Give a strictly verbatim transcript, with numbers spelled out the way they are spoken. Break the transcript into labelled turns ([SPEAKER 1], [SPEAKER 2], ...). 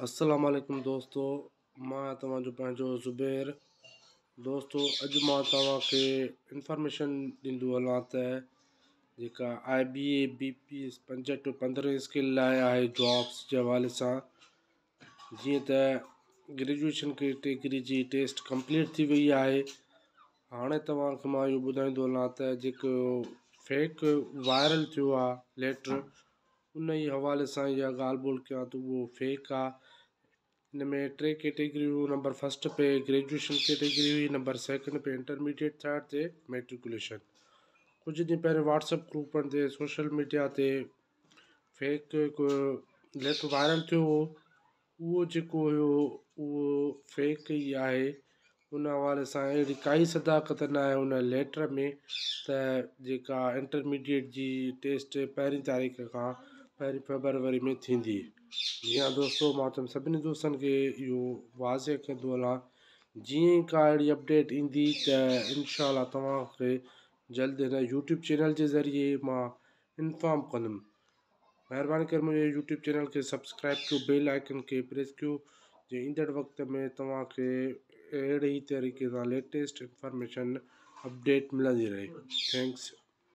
[SPEAKER 1] अस्सलाम वालेकुम दोस्तों, मां तव्हांजो पंहिंजो ज़ुबैर। दोस्तों, अॼु मां तव्हांखे इंफॉर्मेशन ॾींदो हलां त जेका I B A B P S पंज टू पंद्रहं स्किल लाइ आहे जॉब्स जे हवाले सां। जीअं त ग्रेजुएशन कैटेगरी जी टेस्ट कंप्लीट थी वई आहे। हाणे तव्हांखे मां इहो ॿुधाईंदो हलां त जेको फेक वायरल थियो आहे लेटर, उन ई हवाले सां इहा ॻाल्हि ॿोल कयां त उहो फेक आहे। हिन में टे कैटेगरियूं, नंबर फस्ट पे ग्रेजुएशन कैटेगरी हुई, नंबर सेकंड पे इंटरमीडिएट, थर्ड ते मेट्रिकुलेशन। कुझु ॾींहं पहिरियों व्हाट्सअप ग्रुपनि ते सोशल मीडिया ते फेक लेटर वायरल थियो हो। उहो जेको हुयो उहो फेक ई आहे। उन हवाले सां अहिड़ी काई सदाकत न आहे उन लेटर में त जेका इंटरमीडिएट जी टेस्ट पहिरीं तारीख़ खां पहिरीं फेबरवरी में थींदी। जीअं दोस्तों, मां तव्हां सभिनी दोस्तनि खे इहो वाज़े कंदो हलां, जीअं ई का अहिड़ी अपडेट ईंदी त इनशाला तव्हांखे जल्द हिन यूट्यूब चैनल जे ज़रिए मां इंफॉर्म कंदुमि। महिरबानी करे मुंहिंजे यूट्यूब चैनल खे सब्सक्राइब कयो, बेल आइकन खे प्रेस कयो, जे ईंदड़ वक़्त में तव्हांखे अहिड़े ई तरीक़े सां लेटेस्ट इंफॉर्मेशन अपडेट मिलंदी रहे। थैंक्स।